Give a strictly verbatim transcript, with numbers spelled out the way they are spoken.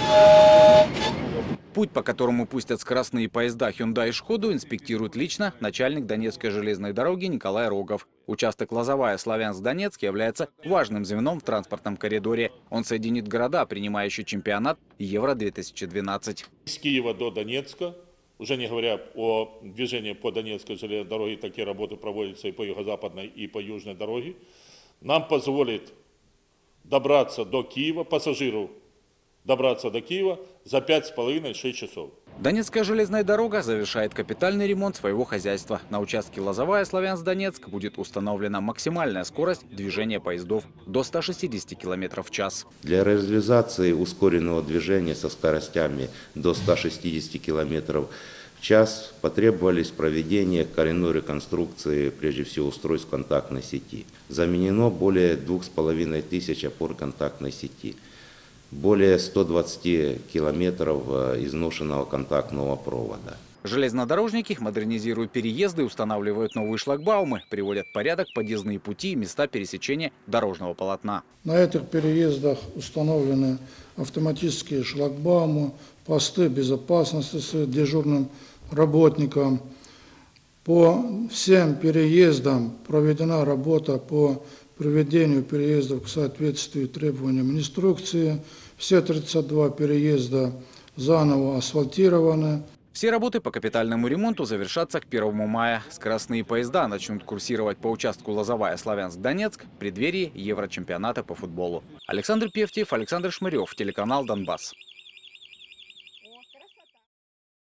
Путь, по которому пустят скоростные поезда Hyundai и Шкоду, инспектирует лично начальник Донецкой железной дороги Николай Рогов. Участок Лозовая-Славянск-Донецк является важным звеном в транспортном коридоре. Он соединит города, принимающие чемпионат Евро две тысячи двенадцать. С Киева до Донецка, уже не говоря о движении по Донецкой железной дороге, такие работы проводятся и по юго-западной, и по южной дороге, нам позволит добраться до Киева, пассажиру добраться до Киева за пять с половиной — шесть часов. Донецкая железная дорога завершает капитальный ремонт своего хозяйства. На участке Лозовая-Славянск-Донецк будет установлена максимальная скорость движения поездов до ста шестидесяти километров в час. Для реализации ускоренного движения со скоростями до ста шестидесяти километров в час потребовались проведение коренной реконструкции, прежде всего, устройств контактной сети. Заменено более двух с половиной тысяч опор контактной сети. Более ста двадцати километров изношенного контактного провода. Железнодорожники модернизируют переезды, устанавливают новые шлагбаумы, приводят в порядок подъездные пути и места пересечения дорожного полотна. На этих переездах установлены автоматические шлагбаумы, посты безопасности с дежурным работником. По всем переездам проведена работа по приведению переездов к соответствию требованиям инструкции. Все тридцать два переезда заново асфальтированы. Все работы по капитальному ремонту завершатся к первому мая. Скоростные поезда начнут курсировать по участку Лозовая-Славянск-Донецк в преддверии Еврочемпионата по футболу. Александр Певтиев, Александр Шмырев, телеканал «Донбасс».